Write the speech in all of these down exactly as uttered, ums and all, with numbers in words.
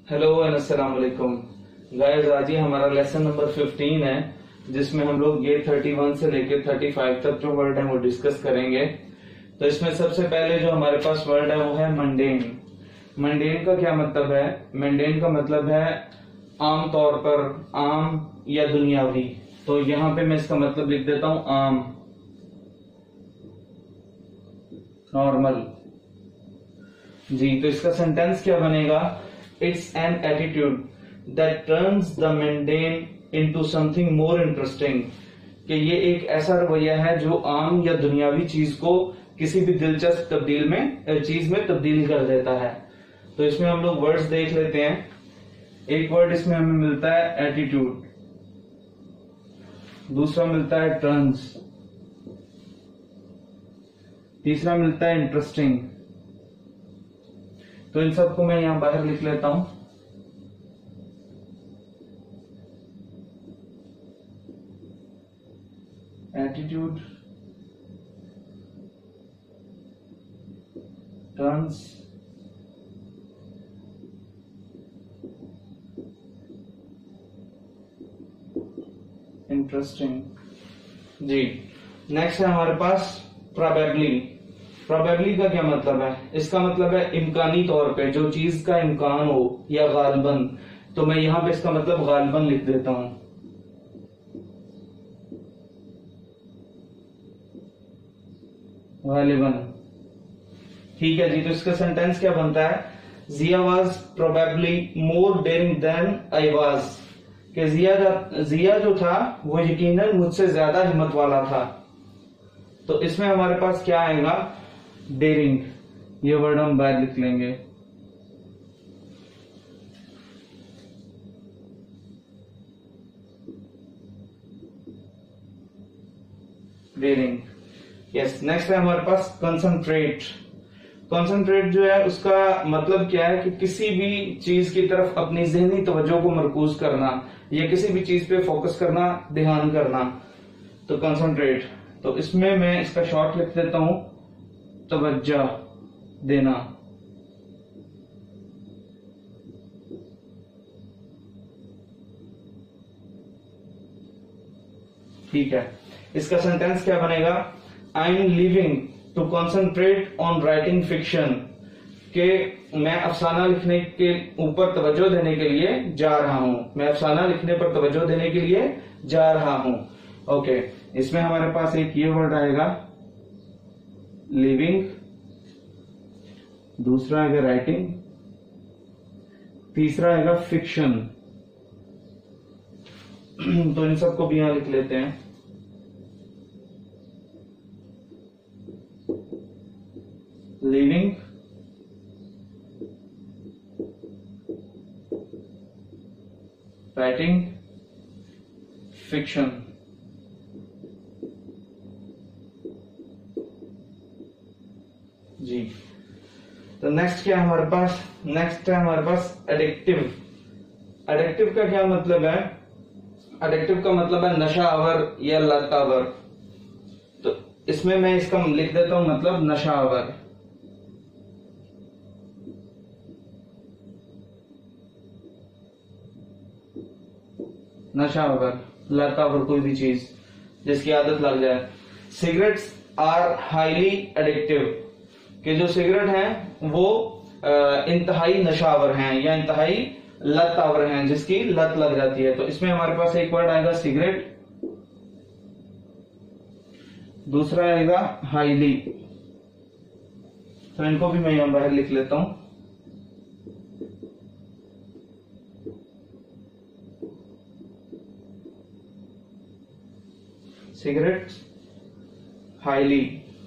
Hello and अस्सलाम वालेकुम guys. आज ये हमारा लेसन नंबर फिफ्टीन है जिसमें हम लोग ये थर्टी वन से लेकर थर्टी फाइव तक जो वर्ड है वो डिस्कस करेंगे। तो इसमें सबसे पहले जो हमारे पास वर्ड है वो है मंडेन। मंडेन का क्या मतलब है? मंडेन का मतलब है आम तौर पर, आम या दुनियावी। तो यहाँ पे मैं इसका मतलब लिख देता हूं आम, नॉर्मल जी। तो इसका सेंटेंस क्या बनेगा? It's an attitude that turns the mundane into something more interesting। कि ये एक ऐसा रवैया है जो आम या दुनियावी चीज को किसी भी दिलचस्प तब्दील में चीज में तब्दील कर देता है। तो इसमें हम लोग वर्ड्स देख लेते हैं। एक वर्ड इसमें हमें मिलता है एटीट्यूड, दूसरा मिलता है टर्न्स, तीसरा मिलता है इंटरेस्टिंग। तो इन सबको मैं यहां बाहर लिख लेता हूं। एटीट्यूड, टर्न्स, इंटरेस्टिंग जी। नेक्स्ट है हमारे पास प्रोबेबली। प्रोबेबली का क्या मतलब है? इसका मतलब है इम्कानी तौर पे, जो चीज का इम्कान हो या गालिबन। तो मैं यहां पे इसका मतलब गालिबन लिख देता हूं। गालिबन ठीक है जी। तो इसका सेंटेंस क्या बनता है? Jia was probably more daring than I was. कि जिया जिया जो था वो यकीनन मुझसे ज्यादा हिम्मत वाला था। तो इसमें हमारे पास क्या आएगा? डेयरिंग। ये वर्ड हम बाहर लिख लेंगे। Dairying yes. नेक्स्ट है हमारे पास कंसंट्रेट। कंसंट्रेट जो है उसका मतलब क्या है कि किसी भी चीज की तरफ अपनी ज़हनी तवज्जो को मरकूज करना या किसी भी चीज पे फोकस करना, ध्यान करना। तो कंसंट्रेट। तो इसमें मैं इसका शॉर्ट लिख देता हूं तवज्जो देना। ठीक है। इसका सेंटेंस क्या बनेगा? I am living to concentrate on writing fiction. के मैं अफसाना लिखने के ऊपर तवज्जो देने के लिए जा रहा हूं। मैं अफसाना लिखने पर तवज्जो देने के लिए जा रहा हूं। ओके। इसमें हमारे पास एक ये वर्ड आएगा लिविंग, दूसरा आएगा राइटिंग, तीसरा आएगा फिक्शन। तो इन सबको भी यहां लिख लेते हैं। लिविंग, राइटिंग, फिक्शन जी। तो नेक्स्ट क्या है हमारे पास? नेक्स्ट है हमारे पास एडिक्टिव। एडिक्टिव का क्या मतलब है? एडिक्टिव का मतलब है नशा आवर या लत आवर। तो इसमें मैं इसका लिख देता हूं मतलब नशा आवर। नशा आवर, लत आवर कोई भी चीज जिसकी आदत लग जाए। Cigarettes are highly addictive. कि जो सिगरेट हैं वो इंतहाई नशावर हैं या इंतहाई लत आवर हैं जिसकी लत लग जाती है। तो इसमें हमारे पास एक वर्ड आएगा सिगरेट, दूसरा आएगा हाईली। तो इनको भी मैं यहां बाहर लिख लेता हूं। सिगरेट, हाईली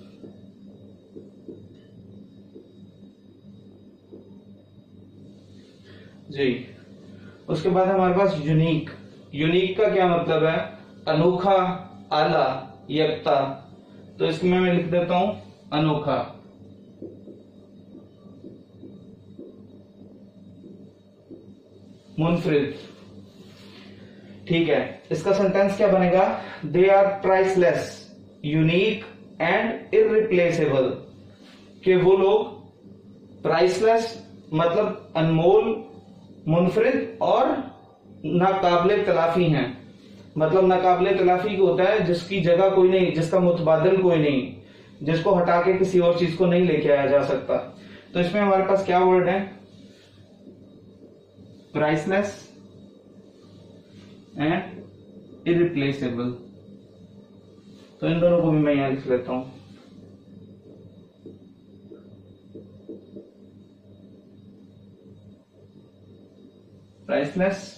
जी। उसके बाद हमारे पास यूनिक। यूनिक का क्या मतलब है? अनोखा, आला, यकता। तो इसमें मैं लिख देता हूं अनोखा। मुनफरिद ठीक है। इसका सेंटेंस क्या बनेगा? They are priceless, unique and irreplaceable. कि वो लोग प्राइसलेस मतलब अनमोल मुनफरिद और नाकाबिले तलाफी हैं। मतलब नाकाबिले तलाफी को होता है जिसकी जगह कोई नहीं, जिसका मुतबादिल कोई नहीं, जिसको हटा के किसी और चीज को नहीं लेके आया जा सकता। तो इसमें हमारे पास क्या वर्ड है? Priceless and irreplaceable. तो इन दोनों को भी मैं यहां लिख लेता हूं। Priceless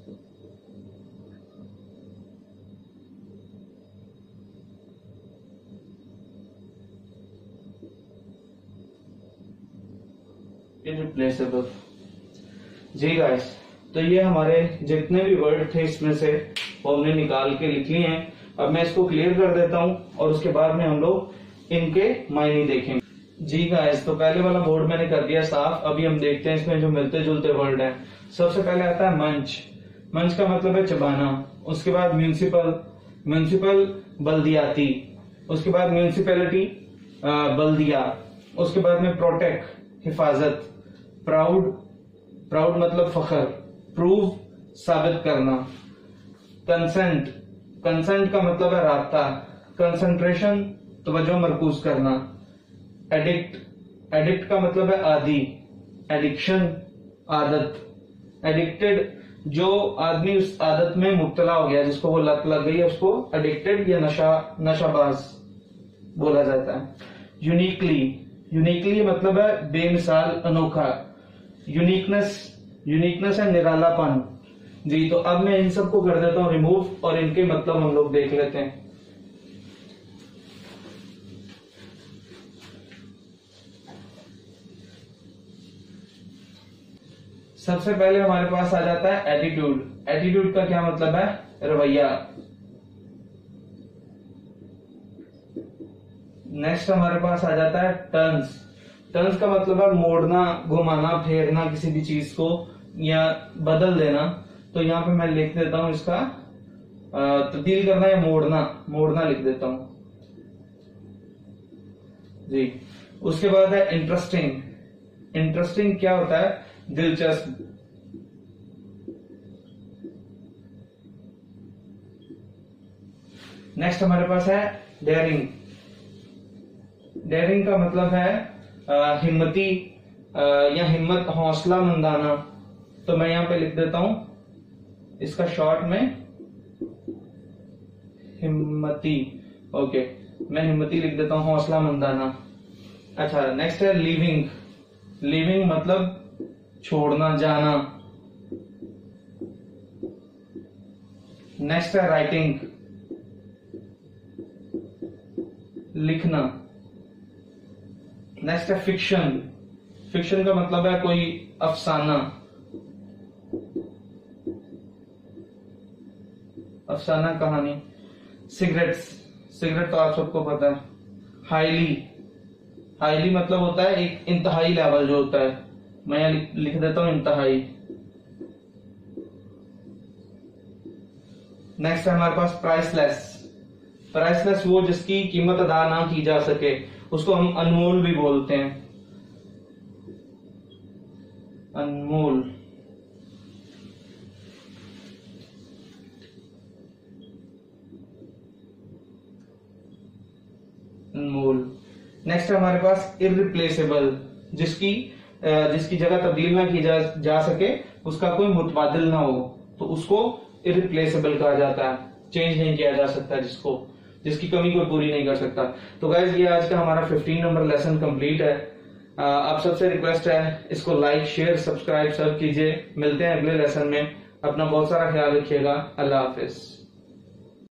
irreplaceable. जी गाइस, तो ये हमारे जितने भी वर्ड थे इसमें से वो हमने निकाल के लिख लिए हैं। अब मैं इसको क्लियर कर देता हूं और उसके बाद में हम लोग इनके मायने देखेंगे। जी गाइस, तो पहले वाला बोर्ड मैंने कर दिया साफ। अभी हम देखते हैं इसमें जो मिलते जुलते वर्ड हैं। सबसे पहले आता है मंच। मंच का मतलब है चबाना। उसके बाद म्यूनिसिपल, म्यूनिसिपल बल्दियाती। उसके बाद म्यूनिसिपैलिटी बल्दिया। उसके बाद में प्रोटेक्ट हिफाजत। प्राउड, प्राउड मतलब फखर। प्रूव साबित करना। कंसेंट, कंसेंट का मतलब है राब्ता। कंसंट्रेशन तवज्जो मरकूज करना। एडिक्ट, एडिक्ट का मतलब है आदि। एडिक्शन आदत। एडिक्टेड जो आदमी उस आदत में मुब्तला हो गया, जिसको वो लत लग गई है, उसको एडिक्टेड या नशा नशाबाज बोला जाता है। यूनिकली, यूनिकली मतलब है बेमिसाल, अनोखा। यूनिकनेस, यूनिकनेस है निरालापन। जी, तो अब मैं इन सबको कर देता हूं रिमूव और इनके मतलब हम लोग देख लेते हैं। सबसे पहले हमारे पास आ जाता है एटीट्यूड। एटीट्यूड का क्या मतलब है? रवैया। नेक्स्ट हमारे पास आ जाता है टर्न्स। टर्न्स का मतलब है मोड़ना, घुमाना, फेरना किसी भी चीज को या बदल देना। तो यहाँ पे मैं लिख देता हूं इसका तब्दील करना या मोड़ना, मोड़ना लिख देता हूं जी। उसके बाद है इंटरेस्टिंग। इंटरेस्टिंग क्या होता है? दिलचस्प। नेक्स्ट हमारे पास है डेयरिंग। डेयरिंग का मतलब है आ, हिम्मती आ, या हिम्मत, हौसला मंदाना। तो मैं यहां पे लिख देता हूं इसका शॉर्ट में हिम्मती। ओके, मैं हिम्मती लिख देता हूं, हौसला मंदाना। अच्छा, नेक्स्ट है लीविंग। लीविंग मतलब छोड़ना, जाना। नेक्स्ट है राइटिंग, लिखना। नेक्स्ट है फिक्शन। फिक्शन का मतलब है कोई अफसाना, अफसाना कहानी। सिगरेट्स, सिगरेट तो आप सबको पता है। हाईली, हाईली मतलब होता है एक इंतहाई लेवल जो होता है। मैं यहां लिख देता हूं इंतहाई। नेक्स्ट है हमारे पास प्राइसलेस। प्राइसलेस वो जिसकी कीमत अदा ना की जा सके, उसको हम अनमोल भी बोलते हैं। अनमोल। अनमोल। नेक्स्ट है हमारे पास इररिप्लेसेबल, जिसकी जिसकी जगह तब्दील ना की जा, जा सके, उसका कोई मुतबादिल ना हो, तो उसको इररिप्लेसेबल कहा जाता है। चेंज नहीं किया जा सकता, जिसको जिसकी कमी कोई पूरी नहीं कर सकता। तो गाइज, ये आज का हमारा पंद्रह नंबर लेसन कंप्लीट है। आ, आप सबसे रिक्वेस्ट है इसको लाइक, शेयर, सब्सक्राइब सब कीजिए। मिलते हैं अगले लेसन में। अपना बहुत सारा ख्याल रखिएगा। अल्लाह हाफिज।